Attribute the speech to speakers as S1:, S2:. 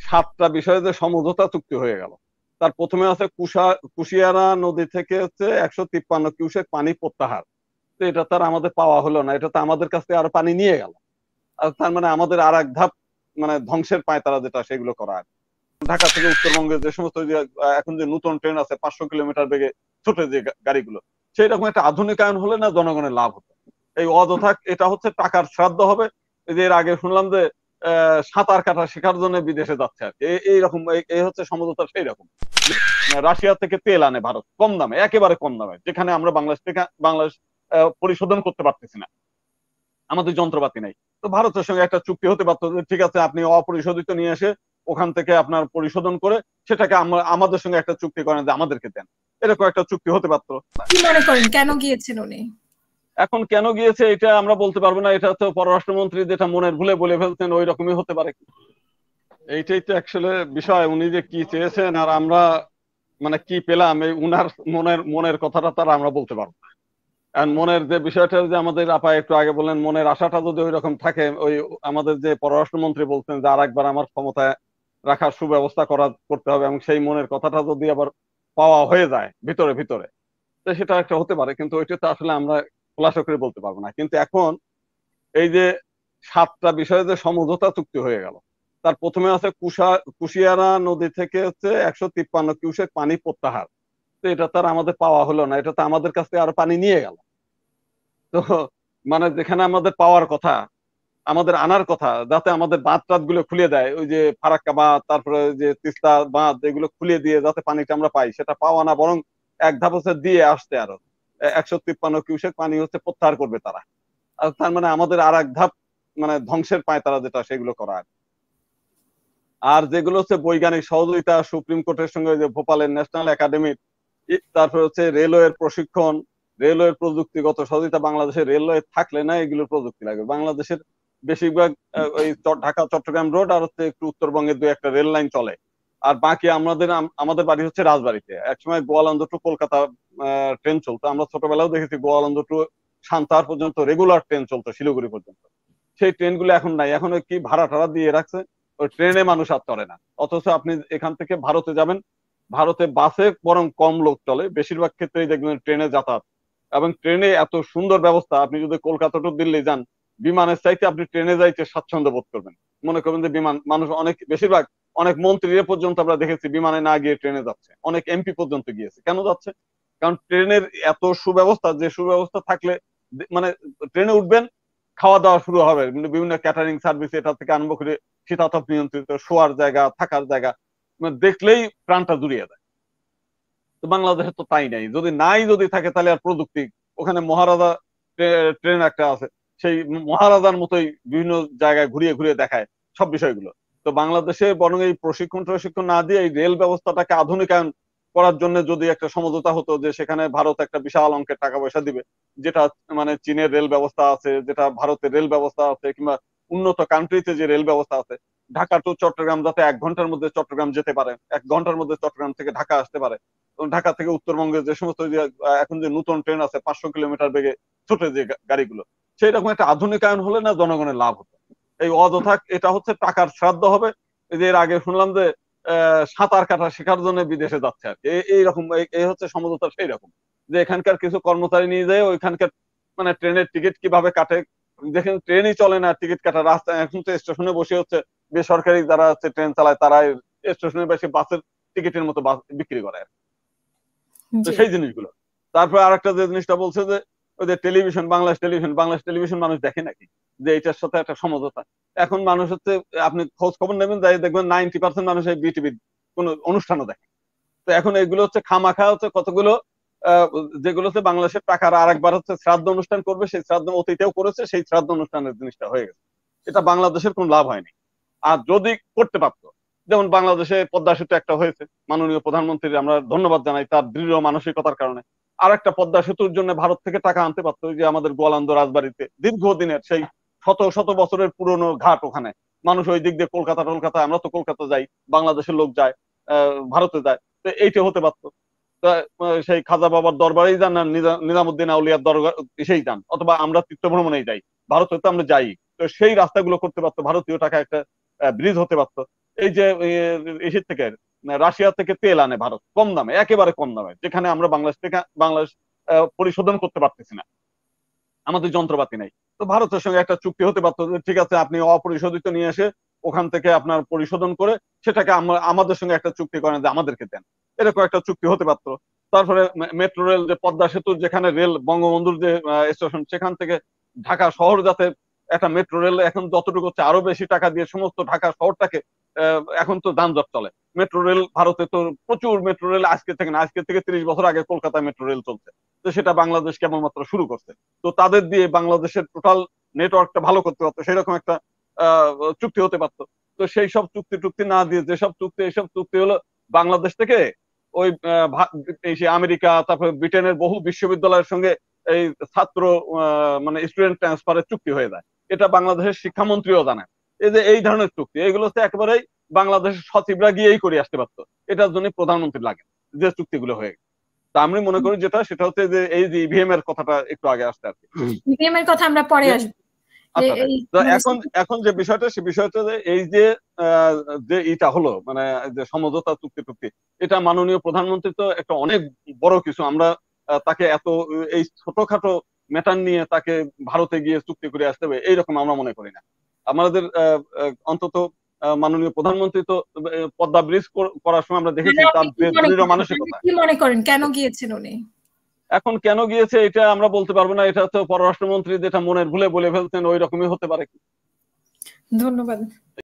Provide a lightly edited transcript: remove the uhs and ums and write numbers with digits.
S1: সাতটা বিষয়ে যে সমঝোতা চুক্তি হয়ে গেল। তার প্রথমে আছে কুশিয়ারা নদী থেকে হচ্ছে 153 কিউসেক পানি প্রত্যাহার। তো এটা তার আমাদের পাওয়া হলো না, এটা তো আমাদের কাছ থেকে আরো পানি নিয়ে গেল। আর তার মানে আমাদের আর এক ধাপ মানে ধ্বংসের পায়তারা যেটা সেগুলো করা আর কি। ঢাকা থেকে উত্তরবঙ্গে যে সমস্ত এখন যে নতুন ট্রেন আছে 500 কিলোমিটার বেগে ছোটে যে গাড়িগুলো, সেই রকম একটা আধুনিকায়ন হলে না জনগণের লাভ হতো। এই অযথা এটা হচ্ছে টাকার শ্রাদ্ধ হবে। এই যে এর আগে শুনলাম যে সাঁতার কাটা শেখার জন্য বিদেশে যাচ্ছে আর কি, এইরকম এই হচ্ছে সমঝোতা সেই রকম। রাশিয়া থেকে তেল আনে ভারত কম দামে, একেবারে কম দামে, যেখানে আমরা বাংলাদেশ পরিশোধন করতে পারতেছি না, আমাদের যন্ত্রপাতি নাই। তো ভারতের সঙ্গে একটা চুক্তি হতে পারতো যে ঠিক আছে আপনি অপরিশোধিত নিয়ে এসে ওখান থেকে আপনার পরিশোধন করে সেটাকে আমাদের সঙ্গে একটা চুক্তি করেন যে আমাদেরকে দেন, এরকম একটা চুক্তি হতে পারতো।
S2: কি মনে করেন কেন গিয়েছেন উনি?
S1: এখন কেন গিয়েছে এটা আমরা বলতে পারবো না, এটা তো পররাষ্ট্রমন্ত্রী যেটা মনের ভুলে বলে ফেলছেন ওই রকমই হতে পারে। এইটাই তো অ্যাকচুয়ালি বিষয়, উনি যে কি চেয়েছেন আর আমরা মানে কি পেলাম, এই উনার মনের মনের কথাটা তার আমরা বলতে পারবো না। এখন মনের যে বিষয়টা যে আমাদের আপা একটু আগে বললেন, মনের আশাটা যদি ওই রকম থাকে, ওই আমাদের যে পররাষ্ট্রমন্ত্রী বলছেন যে আর একবার আমার ক্ষমতায় রাখার সুব্যবস্থা করতে হবে, এবং সেই মনের কথাটা যদি আবার পাওয়া হয়ে যায় ভিতরে ভিতরে, তো সেটা একটা হতে পারে। কিন্তু ওইটা তো আসলে আমরা খোলাসা করে বলতে পারবো না। কিন্তু এখন এই যে সাতটা বিষয়ে যে সমঝোতা চুক্তি হয়ে গেল, তার প্রথমে আছে কুশিয়ারা নদী থেকে হচ্ছে 153 কিউসেক পানি প্রত্যাহার। তো এটা তার আমাদের পাওয়া হলো না, এটা তো আমাদের কাছ থেকে আরো পানি নিয়ে গেল। তো মানে যেখানে আমাদের পাওয়ার কথা, আমাদের আনার কথা, যাতে আমাদের বাঁধ টাধ গুলো খুলে দেয়, ওই যে ফারাক্কা বাঁধ, তারপরে যে তিস্তা বাঁধ, এগুলো খুলে দিয়ে যাতে পানিটা আমরা পাই, সেটা পাওয়া না, বরং এক ধাপ হচ্ছে দিয়ে আসতে আরো 153 কিউসেক পানি হচ্ছে প্রত্যাহার করবে তারা। আর তার মানে আমাদের আর এক ধাপ মানে ধ্বংসের পায়তারা যেটা সেগুলো করা। আর যেগুলো হচ্ছে বৈজ্ঞানিক সহযোগিতা সুপ্রিম কোর্টের সঙ্গে, যে ভোপালের ন্যাশনাল একাডেমি, তারপরে হচ্ছে রেলওয়ের প্রশিক্ষণ, রেলওয়ের প্রযুক্তিগত সহযোগিতা। বাংলাদেশের রেলওয়ে থাকলে না এগুলোর প্রযুক্তি লাগবে। বাংলাদেশের বেশিরভাগ ওই ঢাকা চট্টগ্রাম রোড আর হচ্ছে একটু উত্তরবঙ্গের দু একটা রেল লাইন চলে। আর বাকি আমাদের বাড়ি হচ্ছে রাজবাড়িতে। একসময় গোয়ালন্দ টু কলকাতা ট্রেন চলতো, আমরা ছোটবেলাও দেখেছি গোয়ালন্দ টু সান্তাহার পর্যন্ত রেগুলার ট্রেন চলতো, শিলিগুড়ি পর্যন্ত। সেই ট্রেনগুলো এখন নাই, এখন কি ভাড়া টাড়া দিয়ে রাখছে, ওই ট্রেনে মানুষ আর চড়ে না। অথচ আপনি এখান থেকে ভারতে যাবেন, ভারতে বাসে বরং কম লোক চলে, বেশিরভাগ ক্ষেত্রেই দেখবেন ট্রেনে যাতায়াত। এবং ট্রেনে এত সুন্দর ব্যবস্থা, আপনি যদি কলকাতা টু দিল্লি যান, বিমানের চাইতে আপনি ট্রেনে যাইতে স্বাচ্ছন্দ্য বোধ করবেন। মনে করবেন যে বিমান, মানুষ অনেক বেশিরভাগ অনেক মন্ত্রীরা পর্যন্ত আমরা দেখেছি বিমানে না গিয়ে ট্রেনে যাচ্ছে, অনেক এমপি পর্যন্ত গিয়েছে। কেন যাচ্ছে? কারণ ট্রেনের এত সুব্যবস্থা, যে সুব্যবস্থা থাকলে মানে ট্রেনে উঠবেন, খাওয়া দাওয়া শুরু হবে, বিভিন্ন ক্যাটারিং সার্ভিস এটা থেকে আরম্ভ করে শীতাতপ নিয়ন্ত্রিত শোয়ার জায়গা, থাকার জায়গা, মানে দেখলেই প্রাণটা জুড়িয়ে যায়। তো বাংলাদেশে তো তাই নাই, যদি থাকে তাহলে আর প্রযুক্তি, ওখানে মহারাজা ট্রেন একটা আছে, সেই মহারাজার মতোই বিভিন্ন জায়গায় ঘুরিয়ে ঘুরিয়ে দেখায় সব বিষয়গুলো। তো বাংলাদেশে বরং এই প্রশিক্ষণ না দিয়ে এই রেল ব্যবস্থাটাকে আধুনিকায়ন করার জন্য যদি একটা সমঝোতা হতো, যে সেখানে ভারত একটা বিশাল অঙ্কের টাকা পয়সা দিবে, যেটা মানে চীনের রেল ব্যবস্থা আছে, যেটা ভারতের রেল ব্যবস্থা আছে, কিংবা উন্নত কান্ট্রিতে যে রেল ব্যবস্থা আছে, ঢাকা টু চট্টগ্রাম যাতে 1 ঘন্টার মধ্যে চট্টগ্রাম যেতে পারে, 1 ঘন্টার মধ্যে চট্টগ্রাম থেকে ঢাকা আসতে পারে। ঢাকা থেকে উত্তরবঙ্গে যে সমস্ত এখন যে নতুন ট্রেন আছে 500 কিলোমিটার বেগে ছোট যে গাড়িগুলো, সেই রকম একটা আধুনিকায়ন হলে না জনগণের লাভ হতো। এই অযথা এটা হচ্ছে টাকার শ্রাদ্ধ হবে। এই যে এর আগে শুনলাম যে সাঁতার কাটা শেখার জন্য বিদেশে যাচ্ছে আর কি, এইরকম এই হচ্ছে সমঝোতা সেই রকম, যে এখানকার কিছু কর্মচারী নিয়ে যায় ওইখানকার মানে ট্রেনের টিকিট কিভাবে কাটে, দেখেন ট্রেনই চলে না, টিকিট কাটা রাস্তা। এখন তো স্টেশনে বসে হচ্ছে বেসরকারি যারা হচ্ছে ট্রেন চালায়, তারা স্টেশনে বসে বাসের টিকিটের মতো বাস বিক্রি করে। তো
S2: জি।
S1: সেই জিনিসগুলো। তারপরে আরেকটা যে জিনিসটা বলছে যে ওই যে টেলিভিশন, বাংলাদেশ টেলিভিশন মানুষ দেখে নাকি, যে এটার সাথে একটা সমঝোতা। এখন মানুষ হচ্ছে, আপনি খোঁজ খবর নেবেন, যাই দেখবেন 90% মানুষ এই বিটিভির কোন অনুষ্ঠানও দেখে। তো এখন এগুলো হচ্ছে খামাখা হচ্ছে কতগুলো আহ, যেগুলো হচ্ছে বাংলাদেশের টাকার আরেকবার হচ্ছে শ্রাদ্ধ অনুষ্ঠান করবে, সেই শ্রাদ্ধ অতীতেও করেছে, সেই শ্রাদ্ধ অনুষ্ঠানের জিনিসটা হয়ে গেছে। এটা বাংলাদেশের কোন লাভ হয়নি। আর যদি করতে পারতো, যেমন বাংলাদেশে পদ্মা সেতু একটা হয়েছে, মাননীয় প্রধানমন্ত্রীর আমরা ধন্যবাদ জানাই তার দৃঢ় মানসিকতার কারণে। আর একটা পদ্মা সেতুর জন্য ভারত থেকে টাকা আনতে পারতো, যে আমাদের গোয়ালন্দ রাজবাড়িতে দীর্ঘদিনের সেই শত শত বছরের পুরনো ঘাট, ওখানে মানুষ ওই দিক দিয়ে কলকাতা, আমরা তো কলকাতা যাই, বাংলাদেশের লোক যায়, ভারতে যায়। তো এইটা হতে পারতো। সেই খাজা বাবার দরবারেই যান, না নিজামুদ্দিন আউলিয়ার দরবার সেই যান, অথবা আমরা তীর্থ ভ্রমণেই যাই, ভারতে তো আমরা যাই। তো সেই রাস্তাগুলো করতে পারতো, ভারতীয় টাকা একটা ব্রিজ হতে পারতো। এই যে এসির থেকে রাশিয়া থেকে তেল আনে ভারত কম দামে, একেবারে কম দামে, যেখানে আমরা বাংলাদেশ পরিশোধন করতে পারতেছি না, আমাদের যন্ত্রপাতি নেই। তো ভারতের সঙ্গে একটা চুক্তি হতে পারতো যে ঠিক আছে আপনি অপরিশোধিত নিয়ে এসে ওখান থেকে আপনার পরিশোধন করে সেটাকে আমাদের সঙ্গে একটা চুক্তি করেন যে আমাদেরকে দেন, এরকম একটা চুক্তি হতে পারতো। তারপরে মেট্রো রেল, যে পদ্মা সেতুর যেখানে রেল, বঙ্গবন্ধুর যে স্টেশন, সেখান থেকে ঢাকা শহর যাতে একটা মেট্রো রেল এখন যতটুকু হচ্ছে আরো বেশি টাকা দিয়ে সমস্ত ঢাকা শহরটাকে, এখন তো যানজট চলে, মেট্রো রেল ভারতে তো প্রচুর মেট্রো রেল আজকে থেকে না, আজকে থেকে 30 বছর আগে কলকাতায় মেট্রো রেল চলছে, তো সেটা বাংলাদেশ কেবলমাত্র শুরু করছে। তো তাদের দিয়ে বাংলাদেশের টোটাল নেটওয়ার্কটা ভালো করতে পারতো, সেরকম একটা চুক্তি হতে পারতো। তো সেই সব চুক্তি টুক্তি না দিয়ে যেসব চুক্তি, এইসব চুক্তি হলো বাংলাদেশ থেকে ওই এই যে আমেরিকা, তারপর ব্রিটেনের বহু বিশ্ববিদ্যালয়ের সঙ্গে এই ছাত্র মানে স্টুডেন্ট ট্রান্সফারের চুক্তি হয়ে যায়। এটা বাংলাদেশের শিক্ষামন্ত্রীও জানেন। এই যে এই ধরনের চুক্তি, এগুলোতে একেবারেই বাংলাদেশের সচিবরা গিয়েই করে আসতে পারতো, এটার জন্য প্রধানমন্ত্রী লাগে যে চুক্তিগুলো হয়ে গেছে। তা আমি মনে করি যেটা, সেটা হচ্ছে যে এই যে ইভিএম এর কথাটা একটু আগে আসতে আর কি,
S2: ইভিএম এর কথা আমরা পরে আসবো।
S1: আচ্ছা তো এখন এখন যে বিষয়টা, সে বিষয়টা যে এই যে যে এটা হলো মানে যে সমঝোতা চুক্তি টুক্তি, এটা মাননীয় প্রধানমন্ত্রী তো একটা অনেক বড় কিছু, আমরা তাকে এত এই ছোটখাটো ম্যাটার নিয়ে তাকে ভারতে গিয়ে চুক্তি করে আসতে হবে এইরকম আমরা মনে করি না। আমাদের অন্তত মাননীয় প্রধানমন্ত্রী তো পদ্মা ব্রিজ করার সময় আমরা দেখেছি তার দৃঢ় মানসিকতা।
S2: কি মনে করেন কেন গিয়েছেন উনি?
S1: এখন কেন গিয়েছে এটা আমরা বলতে পারবো না, এটা তো পররাষ্ট্রমন্ত্রী যেটা মনের ভুলে বলে ফেলছেন ওই রকমই হতে পারে।
S2: ধন্যবাদ।